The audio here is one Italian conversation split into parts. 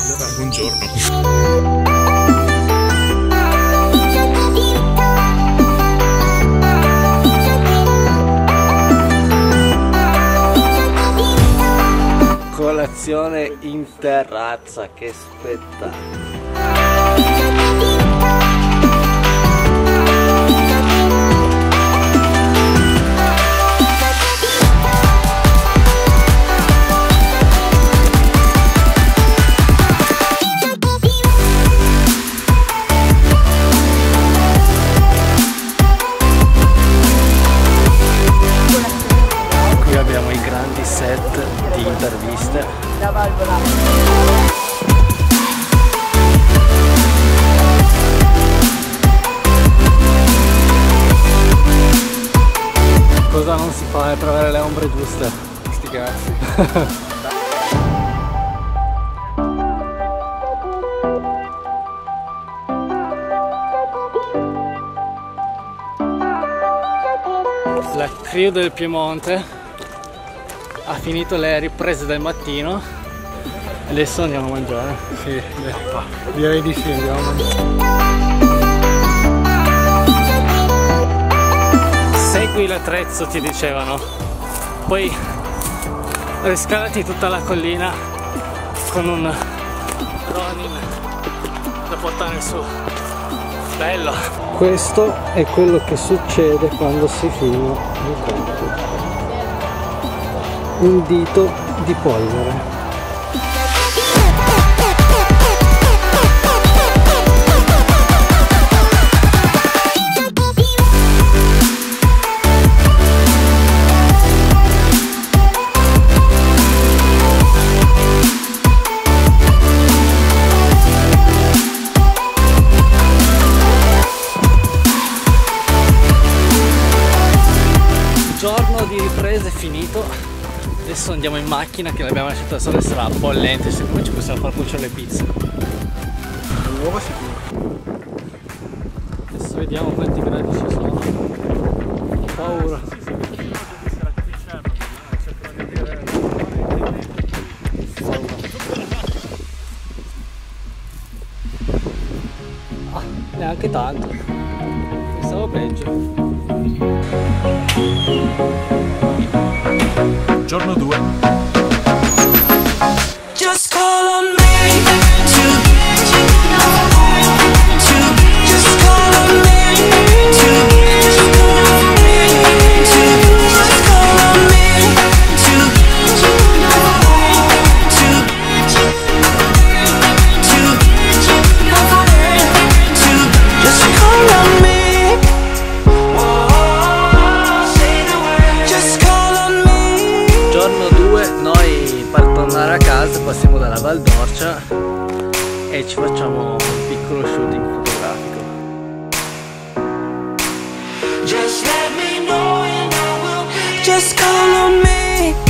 Buongiorno. Colazione in terrazza, che spettacolo! Qui abbiamo i grandi set di interviste. La valvola. Cosa non si fa per avere le ombre giuste? Sti cazzi. La crew del Piemonte ha finito le riprese del mattino. Adesso andiamo a mangiare. Sì, direi di sì, andiamo a mangiare. Segui l'attrezzo, ti dicevano. Poi riscalati tutta la collina con un Ronin da portare su. Bello! Questo è quello che succede quando si filma un campo. Un dito di polvere. Giorno di ripresa è finito, adesso andiamo in macchina che l'abbiamo lasciata solo, sarà bollente, secondo me ci possiamo far cuocere le pizze. Nuovo sicuro. Adesso vediamo quanti gradi ci sono. Ho paura. Ah, neanche tanto, pensavo peggio. Giorno 2. Just call on me to just call on me to just call on me Giorno 2, noi per tornare a casa passiamo dalla Val d'Orcia e ci facciamo un piccolo shooting fotografico. Just let me know and I will be. Just call on me.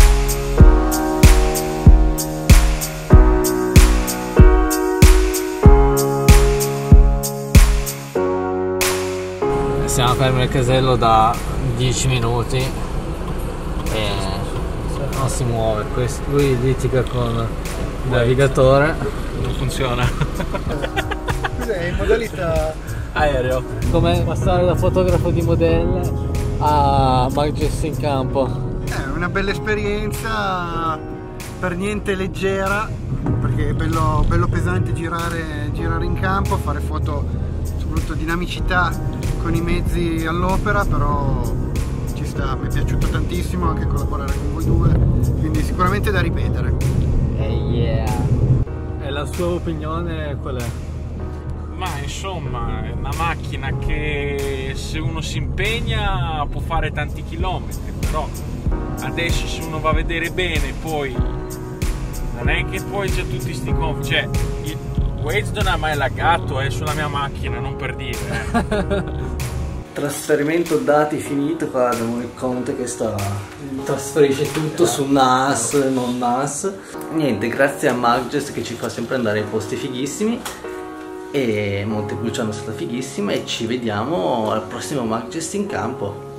Siamo fermi nel casello da 10 minuti e non si muove. Lui litiga con il navigatore. Non funziona. Cos'è? In modalità Aereo. Come passare da fotografo di modelle a Magis in campo. è una bella esperienza, per niente leggera, perché è bello pesante girare in campo, fare foto, soprattutto dinamicità con i mezzi all'opera, però ci sta, mi è piaciuto tantissimo anche collaborare con voi due, quindi sicuramente da ripetere. Yeah. E la sua opinione qual è? Ma insomma è una macchina che se uno si impegna può fare tanti chilometri, però adesso se uno va a vedere bene poi non è che poi c'è tutti sti cioè il Waze non ha mai laggato sulla mia macchina, non per dire. Trasferimento dati finito, qua abbiamo il Conte che trasferisce tutto su NAS, non NAS. Niente, grazie a Magis che ci fa sempre andare in posti fighissimi e Montepulciano è stata fighissima e ci vediamo al prossimo Magis in campo.